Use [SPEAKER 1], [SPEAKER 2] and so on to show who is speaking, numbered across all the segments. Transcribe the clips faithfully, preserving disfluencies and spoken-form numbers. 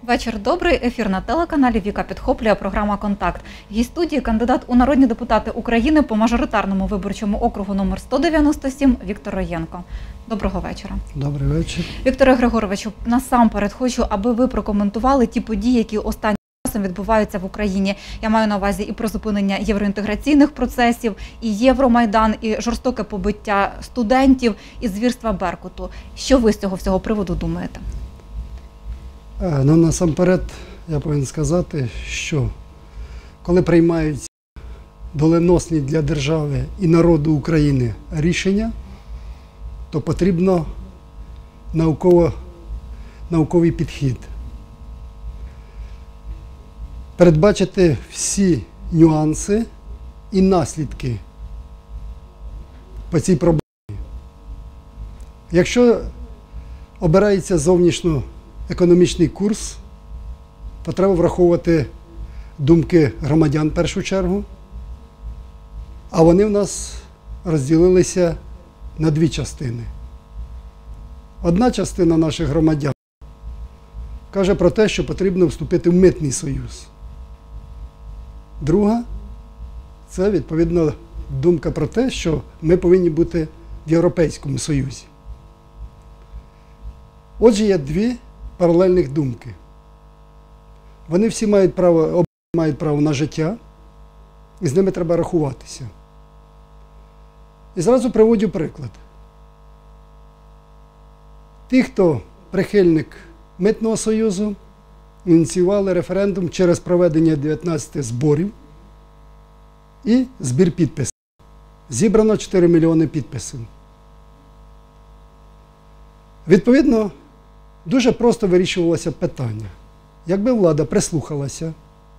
[SPEAKER 1] Вечір добрий. Ефір на телеканалі Віка підхоплює програма «Контакт». Гість студії – кандидат у народні депутати України по мажоритарному виборчому округу номер сто дев'яносто сім Віктор Роєнко. Доброго вечора.
[SPEAKER 2] Добрий вечір.
[SPEAKER 1] Вікторе Григоровичу, насамперед хочу, аби ви прокоментували ті події, які останнім часом відбуваються в Україні. Я маю на увазі і про зупинення євроінтеграційних процесів, і Євромайдан, і жорстоке побиття студентів, і звірства Беркуту. Що ви з цього всього приводу думаєте?
[SPEAKER 2] Ну, насамперед, я повинен сказати, що коли приймаються доленосні для держави і народу України рішення, то потрібно науково, науковий підхід. Передбачити всі нюанси і наслідки по цій проблемі. Якщо обирається зовнішньоекономічний курс, то треба враховувати думки громадян в першу чергу, а вони в нас розділилися на дві частини. Одна частина наших громадян каже про те, що потрібно вступити в митний союз. Друга – це, відповідно, думка про те, що ми повинні бути в Європейському Союзі. Отже, є дві паралельних думки. Вони всі мають право, обидва мають право на життя, і з ними треба рахуватися. І зразу приводжу приклад. Ті, хто прихильник Митного союзу, ініціювали референдум через проведення дев'ятнадцяти зборів і збір підписів. Зібрано чотири мільйони підписів. Відповідно, дуже просто вирішувалося питання. Якби влада прислухалася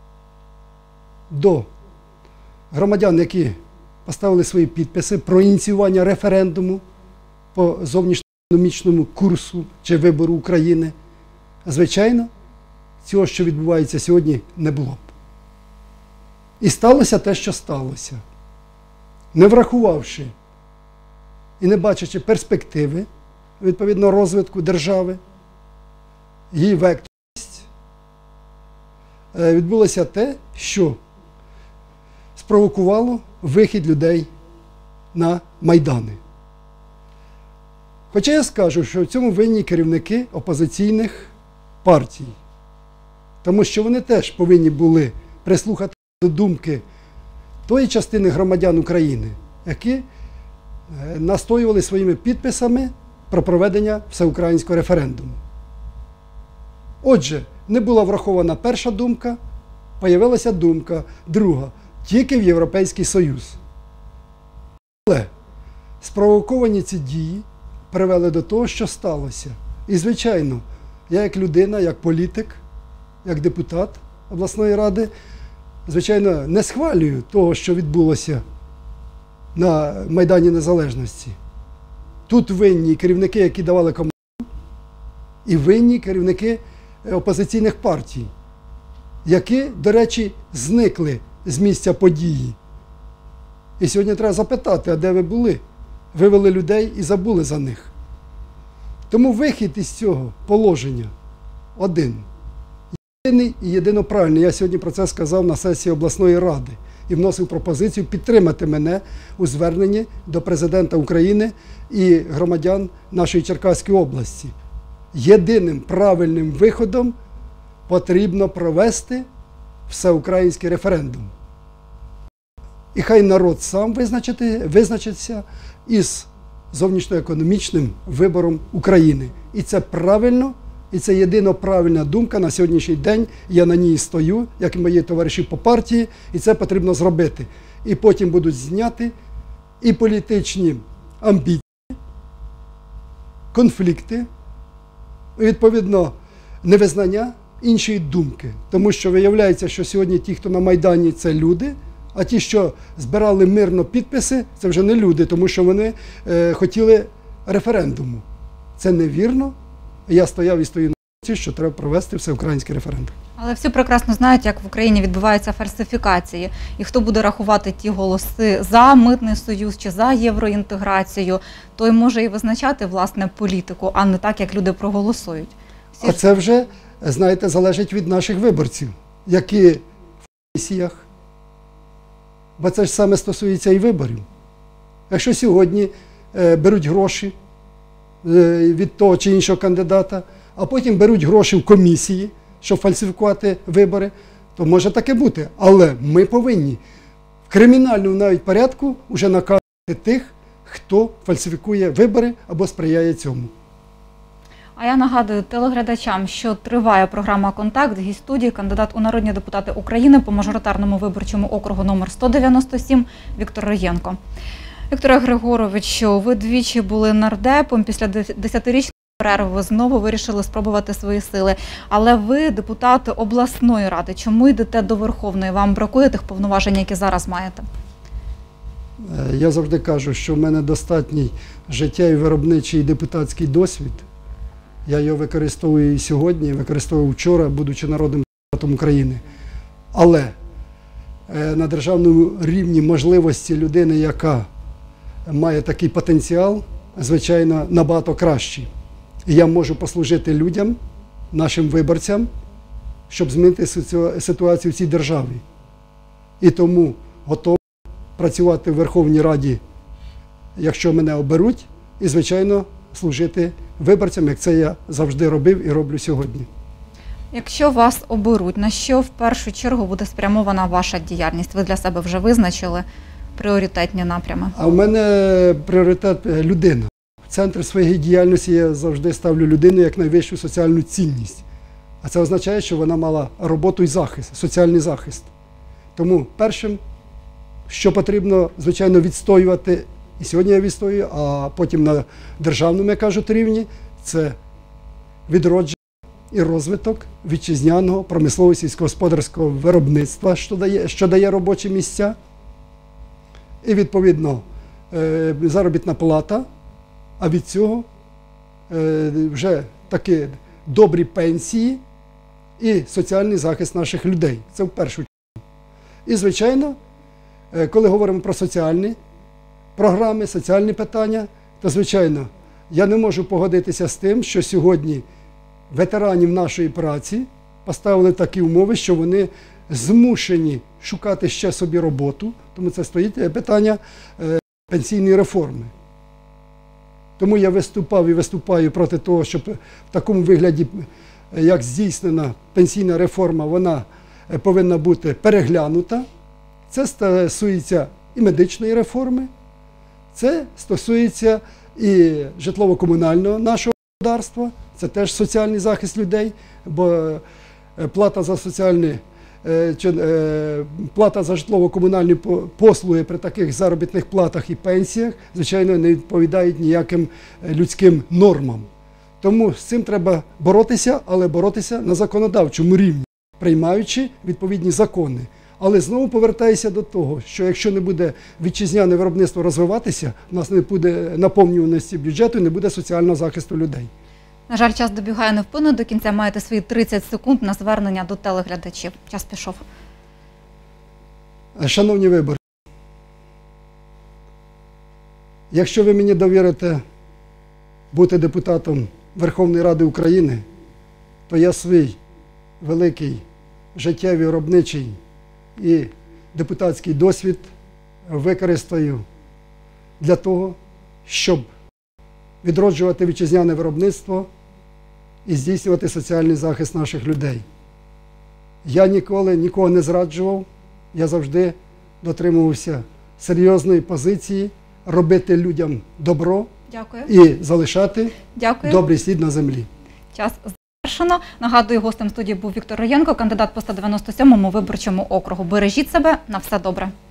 [SPEAKER 2] до громадян, які поставили свої підписи про ініціювання референдуму по зовнішньоекономічному курсу чи вибору України, звичайно, цього, що відбувається сьогодні, не було б. І сталося те, що сталося. Не врахувавши і не бачачи перспективи, відповідно, розвитку держави, її векторність, відбулося те, що спровокувало вихід людей на майдани. Хоча я скажу, що в цьому винні керівники опозиційних партій, тому що вони теж повинні були прислухати до думки тої частини громадян України, які настоювали своїми підписами про проведення всеукраїнського референдуму. Отже, не була врахована перша думка, появилася думка друга, тільки в Європейський Союз. Але спровоковані ці дії привели до того, що сталося. І, звичайно, я як людина, як політик, як депутат обласної ради, звичайно, не схвалюю того, що відбулося на Майдані Незалежності. Тут винні керівники, які давали команду, і винні керівники опозиційних партій, які, до речі, зникли з місця події. І сьогодні треба запитати, а де ви були? Вивели людей і забули за них. Тому вихід із цього положення один. Єдиний і єдиноправильний. Я сьогодні про це сказав на сесії обласної ради і вносив пропозицію підтримати мене у зверненні до президента України і громадян нашої Черкаської області. Єдиним правильним виходом потрібно провести всеукраїнський референдум. І хай народ сам визначиться із зовнішньоекономічним вибором України. І це правильно, і це єдино правильна думка на сьогоднішній день. Я на ній стою, як і мої товариші по партії, і це потрібно зробити. І потім будуть зняти і політичні амбіції, конфлікти, і, відповідно, невизнання іншої думки. Тому що виявляється, що сьогодні ті, хто на Майдані, це люди, а ті, що збирали мирно підписи, це вже не люди, тому що вони е, хотіли референдуму. Це невірно. Я стояв і стою на цій, що треба провести всеукраїнський референдум.
[SPEAKER 1] Але всі прекрасно знають, як в Україні відбуваються фальсифікації. І хто буде рахувати ті голоси за Митний союз чи за євроінтеграцію, той може і визначати, власне, політику, а не так, як люди проголосують.
[SPEAKER 2] А це вже, знаєте, залежить від наших виборців, які в комісіях. Бо це ж саме стосується і виборів. Якщо сьогодні е, беруть гроші е, від того чи іншого кандидата, а потім беруть гроші в комісії, щоб фальсифікувати вибори, то може таке бути. Але ми повинні в кримінальному навіть порядку вже наказувати тих, хто фальсифікує вибори або сприяє цьому.
[SPEAKER 1] А я нагадую телеглядачам, що триває програма «Контакт». Гість студії, кандидат у народні депутати України по мажоритарному виборчому округу номер сто дев'яносто сім Віктор Роєнко. Вікторе Григоровичу, ви двічі були нардепом, після десятирічної перерви ви знову вирішили спробувати свої сили. Але ви депутат обласної ради. Чому йдете до Верховної? Вам бракує тих повноважень, які зараз маєте?
[SPEAKER 2] Я завжди кажу, що в мене достатній життєвий, виробничий депутатський досвід. Я його використовую і сьогодні, використовував вчора, будучи народним депутатом України. Але на державному рівні можливості людини, яка має такий потенціал, звичайно, набагато кращі. І я можу послужити людям, нашим виборцям, щоб змінити ситуацію в цій державі. І тому готовий працювати в Верховній Раді, якщо мене оберуть, і, звичайно, служити виборцям, як це я завжди робив і роблю сьогодні.
[SPEAKER 1] Якщо вас оберуть, на що в першу чергу буде спрямована ваша діяльність? Ви для себе вже визначили пріоритетні напрями?
[SPEAKER 2] А в мене пріоритет – людина. В центр своєї діяльності я завжди ставлю людину як найвищу соціальну цінність. А це означає, що вона мала роботу і захист, соціальний захист. Тому першим, що потрібно, звичайно, відстоювати, і сьогодні я відстоюю, а потім на державному, як кажуть, рівні, це відродження і розвиток вітчизняного промислового сільськогосподарського виробництва, що дає, що дає робочі місця, і, відповідно, заробітна плата, а від цього вже такі добрі пенсії і соціальний захист наших людей. Це в першу чергу. І, звичайно, коли говоримо про соціальні програми, соціальні питання, то, звичайно, я не можу погодитися з тим, що сьогодні ветеранів нашої праці поставили такі умови, що вони змушені шукати ще собі роботу, тому це стоїть питання пенсійної реформи. Тому я виступав і виступаю проти того, щоб в такому вигляді, як здійснена пенсійна реформа, вона повинна бути переглянута. Це стосується і медичної реформи, це стосується і житлово-комунального нашого господарства, це теж соціальний захист людей, бо плата за соціальні, плата за житлово-комунальні послуги при таких заробітних платах і пенсіях, звичайно, не відповідають ніяким людським нормам. Тому з цим треба боротися, але боротися на законодавчому рівні, приймаючи відповідні закони. Але знову повертаюся до того, що якщо не буде вітчизняне виробництво розвиватися, у нас не буде наповнюваності бюджету, не буде соціального захисту людей.
[SPEAKER 1] На жаль, час добігає невпинно. До кінця маєте свої тридцять секунд на звернення до телеглядачів. Час пішов.
[SPEAKER 2] Шановні виборці, якщо ви мені довірите бути депутатом Верховної Ради України, то я свій великий життєвий, виробничий і депутатський досвід використаю для того, щоб відроджувати вітчизняне виробництво і здійснювати соціальний захист наших людей. Я ніколи нікого не зраджував, я завжди дотримувався серйозної позиції, робити людям добро.
[SPEAKER 1] Дякую.
[SPEAKER 2] І залишати
[SPEAKER 1] Дякую.
[SPEAKER 2] Добрий слід на землі.
[SPEAKER 1] Час завершено. Нагадую, гостем студії був Віктор Роєнко, кандидат по сто дев'яносто сьомому виборчому округу. Бережіть себе, на все добре.